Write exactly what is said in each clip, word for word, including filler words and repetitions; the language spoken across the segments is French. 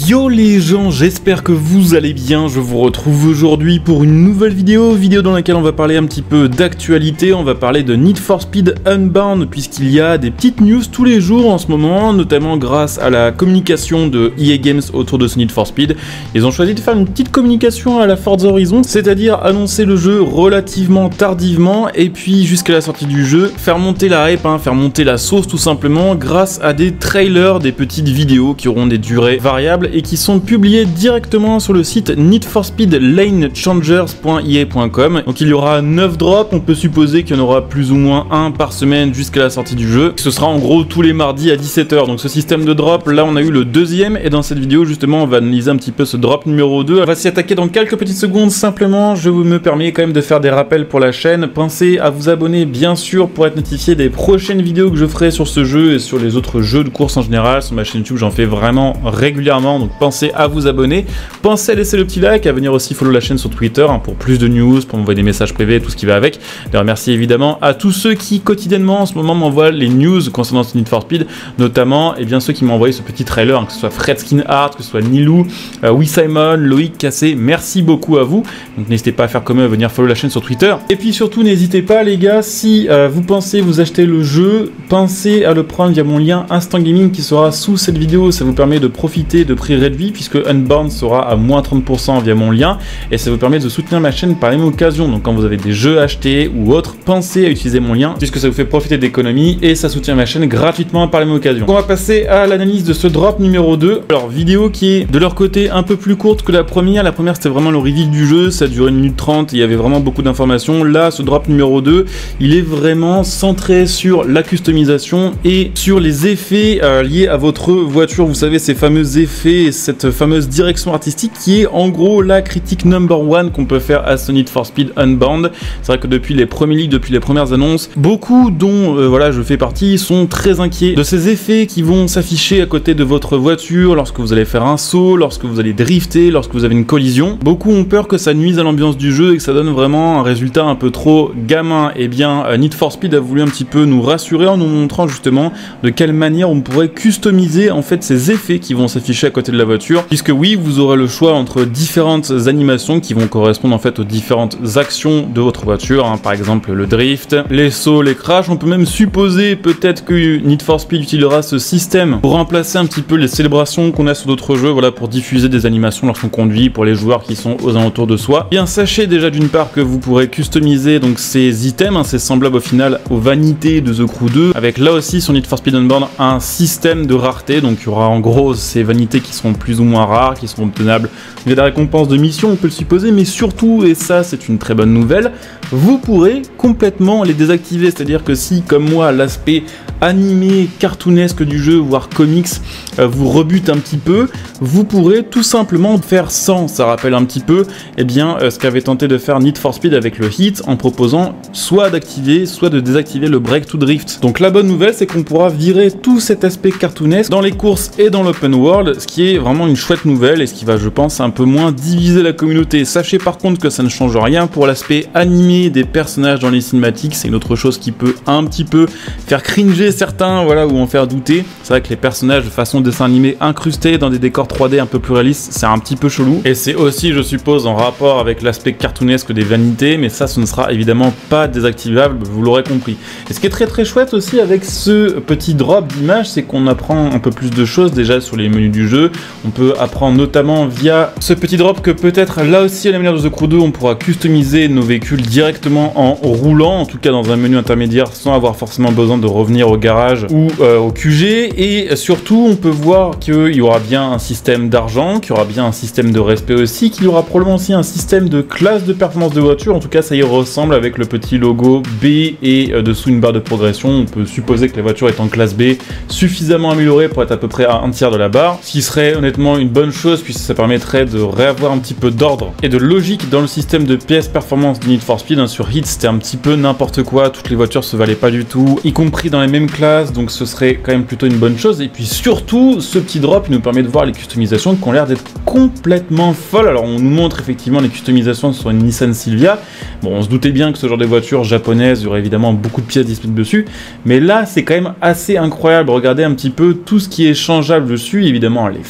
Yo les gens, j'espère que vous allez bien, je vous retrouve aujourd'hui pour une nouvelle vidéo, vidéo dans laquelle on va parler un petit peu d'actualité, on va parler de Need for Speed Unbound puisqu'il y a des petites news tous les jours en ce moment, notamment grâce à la communication de E A Games autour de ce Need for Speed. Ils ont choisi de faire une petite communication à la Forza Horizon, c'est-à-dire annoncer le jeu relativement tardivement et puis jusqu'à la sortie du jeu, faire monter la hype, hein, faire monter la sauce tout simplement grâce à des trailers, des petites vidéos qui auront des durées variables et qui sont publiés directement sur le site need for speed lane changers point e a point com. Donc il y aura neuf drops, on peut supposer qu'il y en aura plus ou moins un par semaine jusqu'à la sortie du jeu. Ce sera en gros tous les mardis à dix-sept heures. Donc ce système de drop, là on a eu le deuxième et dans cette vidéo justement on va analyser un petit peu ce drop numéro deux. On va s'y attaquer dans quelques petites secondes. Simplement je me permets quand même de faire des rappels pour la chaîne. Pensez à vous abonner bien sûr pour être notifié des prochaines vidéos que je ferai sur ce jeu et sur les autres jeux de course en général. Sur ma chaîne YouTube j'en fais vraiment régulièrement, donc pensez à vous abonner, pensez à laisser le petit like, à venir aussi follow la chaîne sur Twitter hein, pour plus de news, pour m'envoyer des messages privés, tout ce qui va avec. Et remercie évidemment à tous ceux qui quotidiennement en ce moment m'envoient les news concernant ce Need for Speed, notamment et bien ceux qui m'ont envoyé ce petit trailer, hein, que ce soit Fred Skinhart, que ce soit Nilou, euh, Oui Simon, Loïc Cassé, merci beaucoup à vous. Donc n'hésitez pas à faire comme eux, à venir follow la chaîne sur Twitter. Et puis surtout n'hésitez pas les gars, si euh, vous pensez vous acheter le jeu, pensez à le prendre via mon lien Instant Gaming qui sera sous cette vidéo. Ça vous permet de profiter de prix réduits puisque Unbound sera à moins trente pour cent via mon lien et ça vous permet de soutenir ma chaîne par la même occasion. Donc quand vous avez des jeux achetés ou autres, pensez à utiliser mon lien puisque ça vous fait profiter d'économies et ça soutient ma chaîne gratuitement par la même occasion. Donc on va passer à l'analyse de ce drop numéro deux. Alors vidéo qui est de leur côté un peu plus courte que la première. La première c'était vraiment le reveal du jeu, ça a duré une minute trente, il y avait vraiment beaucoup d'informations. Là ce drop numéro deux, il est vraiment centré sur la customisation et sur les effets euh, liés à votre voiture. Vous savez ces fameux effets, cette fameuse direction artistique qui est en gros la critique number one qu'on peut faire à ce Need for Speed Unbound. C'est vrai que depuis les premiers leaks, depuis les premières annonces, beaucoup dont euh, voilà je fais partie sont très inquiets de ces effets qui vont s'afficher à côté de votre voiture lorsque vous allez faire un saut, lorsque vous allez drifter, lorsque vous avez une collision. Beaucoup ont peur que ça nuise à l'ambiance du jeu et que ça donne vraiment un résultat un peu trop gamin. Et bien euh, Need for Speed a voulu un petit peu nous rassurer en nous montrant justement de quelle manière on pourrait customiser en fait ces effets qui vont s'afficher à côté de la voiture, puisque oui vous aurez le choix entre différentes animations qui vont correspondre en fait aux différentes actions de votre voiture, hein. Par exemple le drift, les sauts, les crashs. On peut même supposer peut-être que Need for Speed utilisera ce système pour remplacer un petit peu les célébrations qu'on a sur d'autres jeux, voilà, pour diffuser des animations lorsqu'on conduit pour les joueurs qui sont aux alentours de soi. Bien sachez déjà d'une part que vous pourrez customiser donc ces items, hein, c'est semblable au final aux vanités de The Crew deux, avec là aussi sur Need for Speed Unbound un système de rareté. Donc il y aura en gros ces vanités qui seront plus ou moins rares, qui seront obtenables via des récompenses de mission, on peut le supposer, mais surtout, et ça c'est une très bonne nouvelle, vous pourrez complètement les désactiver. C'est-à-dire que si, comme moi, l'aspect animé, cartoonesque du jeu, voire comics, euh, vous rebute un petit peu, vous pourrez tout simplement faire sans. Ça rappelle un petit peu eh bien, euh, ce qu'avait tenté de faire Need for Speed avec le Heat en proposant soit d'activer, soit de désactiver le Break to Drift. Donc la bonne nouvelle, c'est qu'on pourra virer tout cet aspect cartoonesque dans les courses et dans l'open world, ce qui est vraiment une chouette nouvelle et ce qui va, je pense, un peu moins diviser la communauté. Sachez par contre que ça ne change rien pour l'aspect animé des personnages dans les cinématiques. C'est une autre chose qui peut un petit peu faire cringer certains, voilà, ou en faire douter. C'est vrai que les personnages de façon dessin animé incrustés dans des décors trois D un peu plus réalistes, c'est un petit peu chelou. Et c'est aussi, je suppose, en rapport avec l'aspect cartoonesque des vanités, mais ça, ce ne sera évidemment pas désactivable, vous l'aurez compris. Et ce qui est très très chouette aussi avec ce petit drop d'image, c'est qu'on apprend un peu plus de choses déjà sur les menus du jeu. On peut apprendre notamment via ce petit drop que peut-être là aussi à la manière de The Crew deux, on pourra customiser nos véhicules directement en roulant, en tout cas dans un menu intermédiaire sans avoir forcément besoin de revenir au garage ou euh, au Q G. Et surtout on peut voir qu'il y aura bien un système d'argent, qu'il y aura bien un système de respect aussi, qu'il y aura probablement aussi un système de classe de performance de voiture. En tout cas ça y ressemble avec le petit logo B et euh, dessous une barre de progression. On peut supposer que la voiture est en classe B suffisamment améliorée pour être à peu près à un tiers de la barre, ce qui serait honnêtement une bonne chose puisque ça permettrait de réavoir un petit peu d'ordre et de logique dans le système de pièces performance de Need for Speed. Hein, sur Heat c'était un petit peu n'importe quoi, toutes les voitures se valaient pas du tout, y compris dans les mêmes classes, donc ce serait quand même plutôt une bonne chose. Et puis surtout ce petit drop il nous permet de voir les customisations qui ont l'air d'être complètement folles. Alors on nous montre effectivement les customisations sur une Nissan Silvia. Bon, on se doutait bien que ce genre de voiture japonaise, il y aurait évidemment beaucoup de pièces disponibles dessus, mais là c'est quand même assez incroyable. Regardez un petit peu tout ce qui est changeable dessus, évidemment les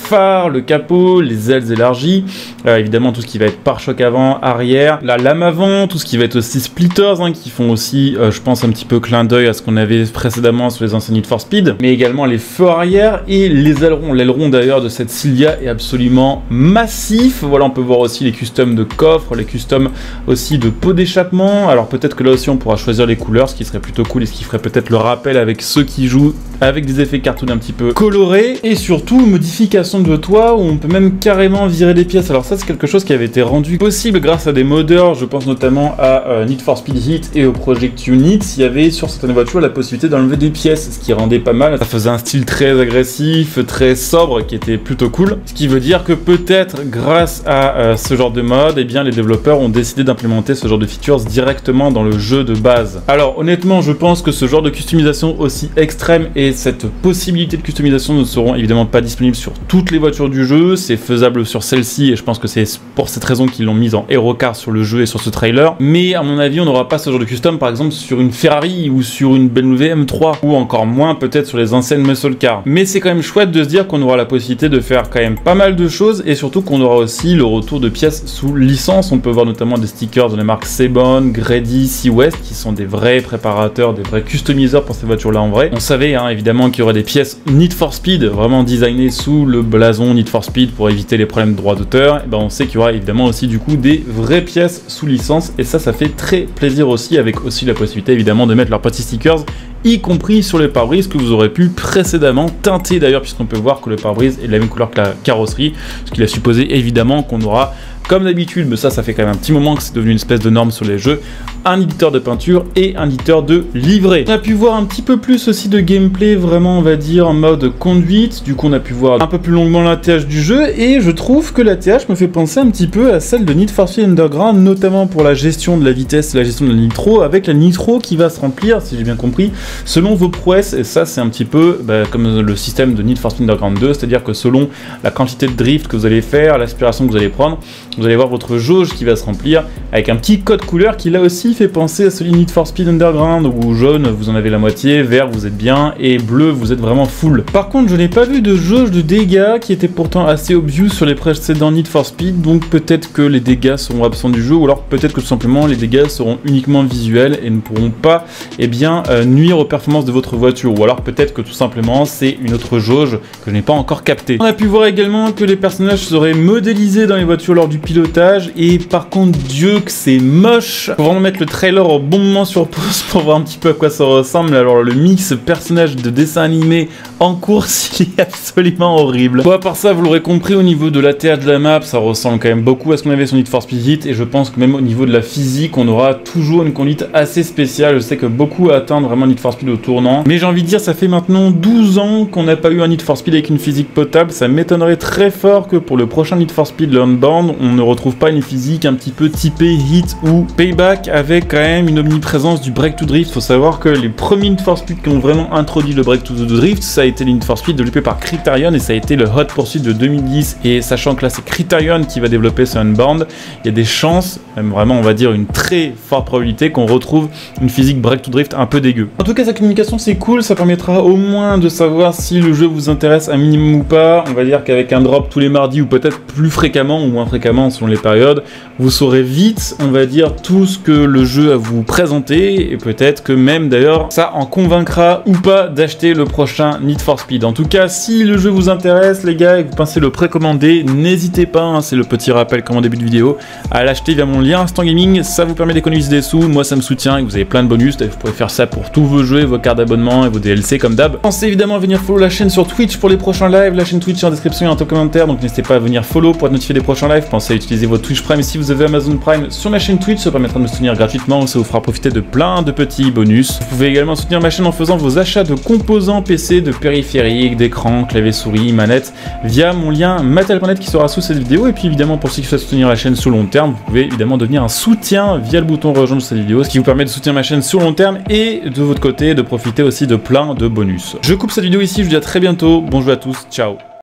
phares, le capot, les ailes élargies, euh, évidemment tout ce qui va être pare-choc avant, arrière, la lame avant, tout ce qui va être aussi splitters, hein, qui font aussi, euh, je pense, un petit peu clin d'œil à ce qu'on avait précédemment sur les anciens Need for Speed, mais également les feux arrière et les ailerons. L'aileron d'ailleurs de cette Silvia est absolument massif. Voilà, on peut voir aussi les customs de coffre, les customs aussi de pot d'échappement. Alors peut-être que là aussi on pourra choisir les couleurs, ce qui serait plutôt cool et ce qui ferait peut-être le rappel avec ceux qui jouent avec des effets cartoon un petit peu colorés. Et surtout, modification de toit où on peut même carrément virer des pièces. Alors ça, c'est quelque chose qui avait été rendu possible grâce à des modeurs. Je pense notamment à euh, Need for Speed Heat et au Project Unit. Il y avait sur certaines voitures la possibilité d'enlever des pièces, ce qui rendait pas mal. Ça faisait un style très agressif, très sobre, qui était plutôt cool. Ce qui veut dire que peut-être grâce à euh, ce genre de mode, eh bien les développeurs ont décidé d'implémenter ce genre de features directement dans le jeu de base. Alors honnêtement, je pense que ce genre de customisation aussi extrême et cette possibilité de customisation ne seront évidemment pas disponibles sur toutes les voitures du jeu. C'est faisable sur celle-ci et je pense que c'est pour cette raison qu'ils l'ont mise en Hero Car sur le jeu et sur ce trailer. Mais à mon avis, on n'aura pas ce genre de custom par exemple sur une Ferrari ou sur une B M W M trois ou encore moins peut-être sur les anciennes Muscle Car. Mais c'est quand même chouette de se dire qu'on aura la possibilité de faire quand même pas mal de choses et surtout qu'on aura aussi le retour de pièces sous licence. On peut voir notamment des stickers de les marques Sebon, Grady, Seawest qui sont des vrais préparateurs, des vrais customiseurs pour ces voitures là en vrai. On savait hein, évidemment qu'il y aurait des pièces Need for Speed vraiment designées sous le blason Need for Speed pour éviter les problèmes de droits d'auteur. Et ben on sait qu'il y aura évidemment aussi du coup des vraies pièces sous licence et ça ça fait très plaisir aussi, avec aussi la possibilité évidemment de mettre leurs petits stickers y compris sur les pare-brise que vous aurez pu précédemment teinter d'ailleurs, puisqu'on peut voir que le pare-brise est de la même couleur que la carrosserie, ce qui a supposé évidemment qu'on aura comme d'habitude, mais ça ça fait quand même un petit moment que c'est devenu une espèce de norme sur les jeux, un éditeur de peinture et un éditeur de livret. On a pu voir un petit peu plus aussi de gameplay vraiment on va dire en mode conduite, du coup on a pu voir un peu plus longuement la T H du jeu et je trouve que la T H me fait penser un petit peu à celle de Need for Speed Underground, notamment pour la gestion de la vitesse et la gestion de la nitro, avec la nitro qui va se remplir, si j'ai bien compris, selon vos prouesses, et ça c'est un petit peu bah, comme le système de Need for Speed Underground deux, c'est-à-dire que selon la quantité de drift que vous allez faire, l'aspiration que vous allez prendre, vous allez voir votre jauge qui va se remplir avec un petit code couleur qui là aussi fait penser à celui de Need for Speed Underground où jaune vous en avez la moitié, vert vous êtes bien et bleu vous êtes vraiment full. Par contre je n'ai pas vu de jauge de dégâts qui était pourtant assez obvious sur les précédents Need for Speed, donc peut-être que les dégâts seront absents du jeu ou alors peut-être que tout simplement les dégâts seront uniquement visuels et ne pourront pas eh bien, euh, nuire aux performances de votre voiture, ou alors peut-être que tout simplement c'est une autre jauge que je n'ai pas encore captée. On a pu voir également que les personnages seraient modélisés dans les voitures lors du pilotage et par contre Dieu que c'est moche. Faut vraiment mettre le trailer au bon moment sur pause pour voir un petit peu à quoi ça ressemble. Alors le mix personnage de dessin animé en course il est absolument horrible. Bon à part ça vous l'aurez compris, au niveau de la T H de la map ça ressemble quand même beaucoup à ce qu'on avait sur Need for Speed Heat et je pense que même au niveau de la physique on aura toujours une conduite assez spéciale. Je sais que beaucoup attendent vraiment Need for Speed au tournant, mais j'ai envie de dire ça fait maintenant douze ans qu'on n'a pas eu un Need for Speed avec une physique potable. Ça m'étonnerait très fort que pour le prochain Need for Speed Unbound on ne retrouve pas une physique un petit peu typée Heat ou Payback avec quand même une omniprésence du break to drift. Faut savoir que les premiers Need for Speed qui ont vraiment introduit le break to drift ça a été les Need for Speed développé par Criterion et ça a été le Hot Pursuit de deux mille dix, et sachant que là c'est Criterion qui va développer ce Unbound, il y a des chances, même vraiment on va dire une très forte probabilité qu'on retrouve une physique break to drift un peu dégueu. En tout cas sa communication c'est cool, ça permettra au moins de savoir si le jeu vous intéresse un minimum ou pas. On va dire qu'avec un drop tous les mardis ou peut-être plus fréquemment ou moins fréquemment selon les périodes, vous saurez vite on va dire tout ce que le jeu a vous présenter et peut-être que même d'ailleurs ça en convaincra ou pas d'acheter le prochain Need for Speed. En tout cas si le jeu vous intéresse les gars et que vous pensez le précommander, n'hésitez pas, hein, c'est le petit rappel comme en début de vidéo, à l'acheter via mon lien Instant Gaming, ça vous permet d'économiser des sous, moi ça me soutient et vous avez plein de bonus, vous pouvez faire ça pour tous vos jeux, vos cartes d'abonnement et vos D L C comme d'hab. Pensez évidemment à venir follow la chaîne sur Twitch pour les prochains lives, la chaîne Twitch est en description et en top commentaire, donc n'hésitez pas à venir follow pour être notifié des prochains lives. Pensez à utiliser votre Twitch Prime si vous avez Amazon Prime sur ma chaîne Twitch, ça permettra de me soutenir gratuitement, ça vous fera profiter de plein de petits bonus. Vous pouvez également soutenir ma chaîne en faisant vos achats de composants P C, de périphériques, d'écran, clavier souris, manette via mon lien Matériel point net qui sera sous cette vidéo. Et puis évidemment pour ceux qui souhaitent soutenir la chaîne sur long terme, vous pouvez évidemment devenir un soutien via le bouton rejoindre cette vidéo, ce qui vous permet de soutenir ma chaîne sur long terme et de votre côté de profiter aussi de plein de bonus. Je coupe cette vidéo ici, je vous dis à très bientôt, bonjour à tous, ciao.